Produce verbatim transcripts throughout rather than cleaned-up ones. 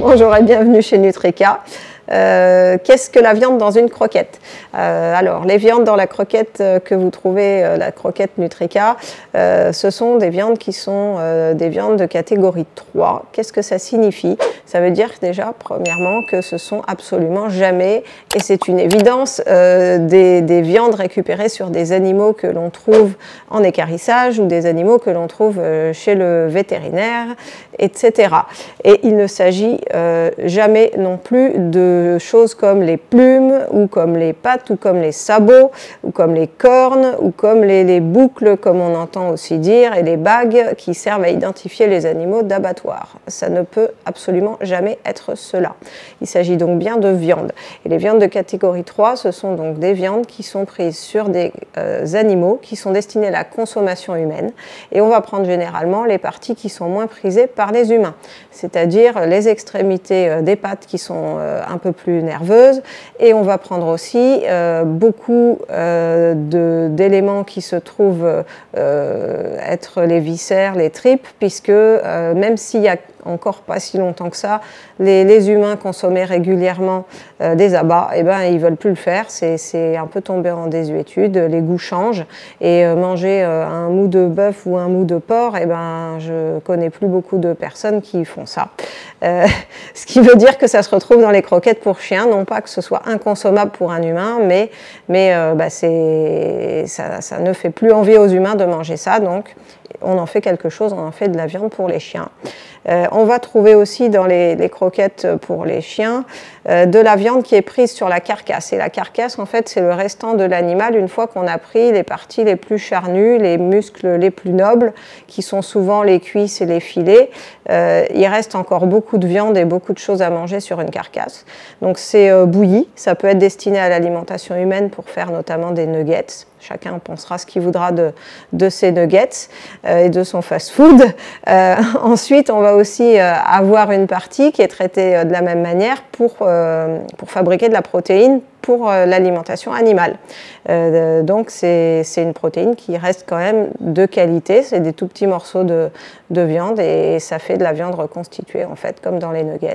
Bonjour et bienvenue chez Nutrika. Euh, Qu'est-ce que la viande dans une croquette? euh, Alors, les viandes dans la croquette euh, que vous trouvez, euh, la croquette Nutrika, euh, ce sont des viandes qui sont euh, des viandes de catégorie trois. Qu'est-ce que ça signifie? Ça veut dire déjà, premièrement, que ce sont absolument jamais, et c'est une évidence, euh, des, des viandes récupérées sur des animaux que l'on trouve en équarrissage ou des animaux que l'on trouve euh, chez le vétérinaire, et cetera. Et il ne s'agit euh, jamais non plus de choses comme les plumes ou comme les pattes ou comme les sabots ou comme les cornes ou comme les, les boucles, comme on entend aussi dire, et les bagues qui servent à identifier les animaux d'abattoir. Ça ne peut absolument jamais être cela. Il s'agit donc bien de viande. Et les viandes de catégorie trois, ce sont donc des viandes qui sont prises sur des euh, animaux qui sont destinés à la consommation humaine. Et on va prendre généralement les parties qui sont moins prisées par les humains, c'est-à-dire les extrémités euh, des pattes qui sont euh, un peu plus nerveuses, et on va prendre aussi euh, beaucoup euh, d'éléments qui se trouvent euh, être les viscères, les tripes, puisque euh, même s'il y a encore pas si longtemps que ça, les, les humains consommaient régulièrement euh, des abats, et ben ils veulent plus le faire, c'est un peu tombé en désuétude, les goûts changent, et euh, manger euh, un mou de bœuf ou un mou de porc, et ben je connais plus beaucoup de personnes qui font ça. Euh, ce qui veut dire que ça se retrouve dans les croquettes pour chiens, non pas que ce soit inconsommable pour un humain, mais, mais euh, bah c'est, ça, ça ne fait plus envie aux humains de manger ça, donc on en fait quelque chose, on en fait de la viande pour les chiens. Euh, on va trouver aussi dans les, les croquettes pour les chiens euh, de la viande qui est prise sur la carcasse. Et la carcasse, en fait, c'est le restant de l'animal une fois qu'on a pris les parties les plus charnues, les muscles les plus nobles, qui sont souvent les cuisses et les filets. Euh, il reste encore beaucoup de viande et beaucoup de choses à manger sur une carcasse. Donc c'est euh, bouilli, ça peut être destiné à l'alimentation humaine pour faire notamment des nuggets. Chacun pensera ce qu'il voudra de, de ses nuggets euh, et de son fast-food. Euh, ensuite, on va aussi euh, avoir une partie qui est traitée euh, de la même manière pour, euh, pour fabriquer de la protéine pour euh, l'alimentation animale. Euh, donc c'est une protéine qui reste quand même de qualité, c'est des tout petits morceaux de, de viande et ça fait de la viande reconstituée en fait, comme dans les nuggets.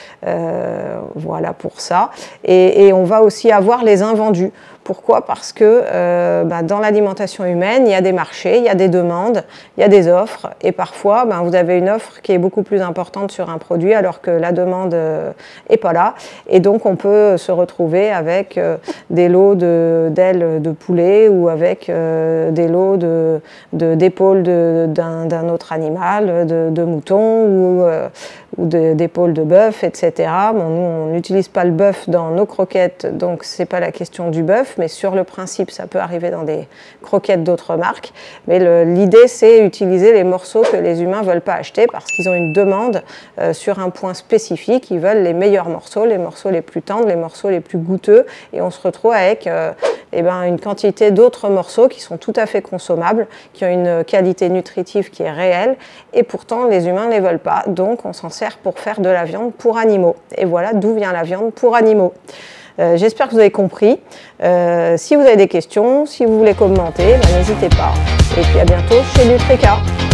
Euh, voilà pour ça. Et, et on va aussi avoir les invendus. Pourquoi? Parce que euh, bah, dans l'alimentation humaine, il y a des marchés, il y a des demandes, il y a des offres, et parfois bah, vous avez une offre qui est beaucoup plus importante sur un produit alors que la demande n'est euh, pas là, et donc on peut se retrouver avec euh, des lots d'ailes de, de poulet ou avec euh, des lots d'épaules de, d'un de, autre animal, de, de mouton ou, euh, ou d'épaules de, de bœuf, et cetera. Bon, nous, on n'utilise pas le bœuf dans nos croquettes, donc c'est pas la question du bœuf, mais sur le principe, ça peut arriver dans des croquettes d'autres marques. Mais l'idée, c'est utiliser les morceaux que les humains ne veulent pas acheter parce qu'ils ont une demande euh, sur un point spécifique. Ils veulent les meilleurs morceaux, les morceaux les plus tendres, les morceaux les plus goûteux. Et on se retrouve avec euh, eh ben, une quantité d'autres morceaux qui sont tout à fait consommables, qui ont une qualité nutritive qui est réelle. Et pourtant, les humains ne les veulent pas. Donc, on s'en sert pour faire de la viande pour animaux. Et voilà d'où vient la viande pour animaux. Euh, J'espère que vous avez compris. Euh, si vous avez des questions, si vous voulez commenter, ben, n'hésitez pas. Et puis à bientôt chez Nutrika.